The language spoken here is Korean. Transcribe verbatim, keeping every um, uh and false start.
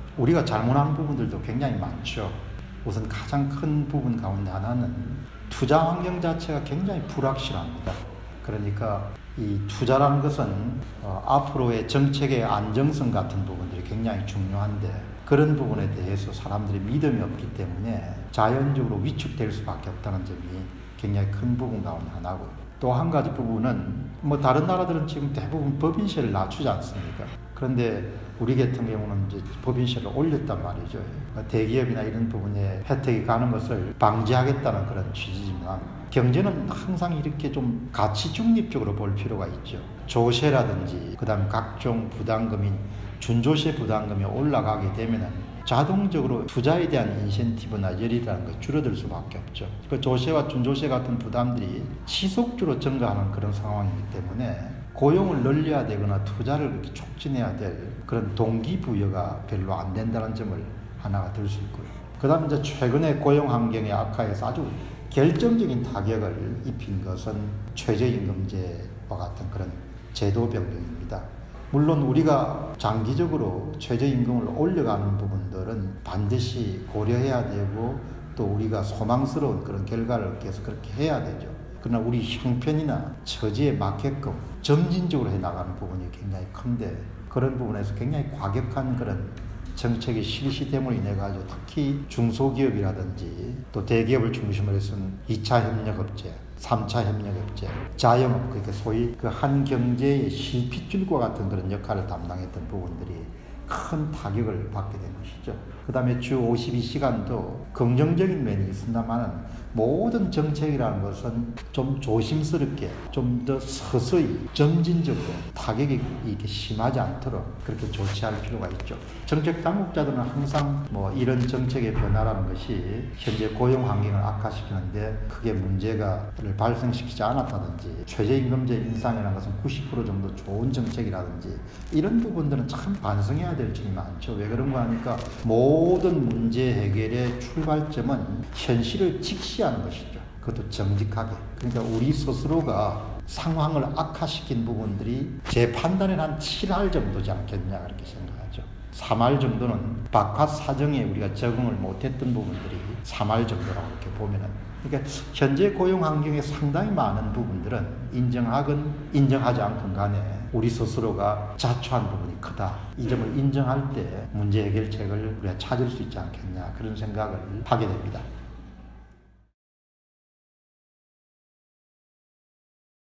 우리가 잘못한 부분들도 굉장히 많죠. 우선 가장 큰 부분 가운데 하나는 투자 환경 자체가 굉장히 불확실합니다. 그러니까 이 투자라는 것은 어, 앞으로의 정책의 안정성 같은 부분들이 굉장히 중요한데 그런 부분에 대해서 사람들이 믿음이 없기 때문에 자연적으로 위축될 수밖에 없다는 점이 굉장히 큰 부분 가운데 하나고, 또 한 가지 부분은 뭐 다른 나라들은 지금 대부분 법인세를 낮추지 않습니까? 그런데 우리 같은 경우는 이제 법인세를 올렸단 말이죠. 대기업이나 이런 부분에 혜택이 가는 것을 방지하겠다는 그런 취지지만, 경제는 항상 이렇게 좀 가치 중립적으로 볼 필요가 있죠. 조세라든지 그다음 각종 부담금인 준조세 부담금이 올라가게 되면은 자동적으로 투자에 대한 인센티브나 열이라는 게 줄어들 수밖에 없죠. 그 조세와 준조세 같은 부담들이 지속적으로 증가하는 그런 상황이기 때문에 고용을 늘려야 되거나 투자를 그렇게 촉진해야 될 그런 동기부여가 별로 안 된다는 점을 하나가 들 수 있고요. 그 다음에 이제 최근에 고용 환경의 악화에서 아주 결정적인 타격을 입힌 것은 최저임금제와 같은 그런 제도 변경입니다. 물론 우리가 장기적으로 최저임금을 올려가는 부분들은 반드시 고려해야 되고 또 우리가 소망스러운 그런 결과를 계속 그렇게 해야 되죠. 그러나 우리 형편이나 처지에 맞게끔 점진적으로 해나가는 부분이 굉장히 큰데, 그런 부분에서 굉장히 과격한 그런 정책의 실시됨으로 인해 가지고 특히 중소기업이라든지 또 대기업을 중심으로 해서는 이 차 협력업체, 삼 차 협력업체, 자영업, 그러니까 소위 그 한 경제의 실핏줄과 같은 그런 역할을 담당했던 부분들이 큰 타격을 받게 된 것이죠. 그 다음에 주 오십이 시간도 긍정적인 면이 있습니다만 모든 정책이라는 것은 좀 조심스럽게 좀 더 서서히 점진적으로 타격이 이렇게 심하지 않도록 그렇게 조치할 필요가 있죠. 정책 당국자들은 항상 뭐 이런 정책의 변화라는 것이 현재 고용 환경을 악화시키는데 크게 문제가를 발생시키지 않았다든지, 최저임금제 인상이라는 것은 구십 퍼센트 정도 좋은 정책이라든지 이런 부분들은 참 반성해야 될 점이 많죠. 왜 그런가 하니까 모든 문제 해결의 출발점은 현실을 직시하는 것이죠. 그것도 정직하게. 그러니까 우리 스스로가 상황을 악화시킨 부분들이 제 판단에는 한 칠 할 정도지 않겠냐 그렇게 생각하죠. 삼 할 정도는 바깥 사정에 우리가 적응을 못했던 부분들이 삼 할 정도라고 이렇게 보면은, 그러니까 현재 고용 환경에 상당히 많은 부분들은 인정하건 인정하지 않건 간에 우리 스스로가 자초한 부분이 크다. 이 점을 인정할 때 문제 해결책을 우리가 찾을 수 있지 않겠냐 그런 생각을 하게 됩니다.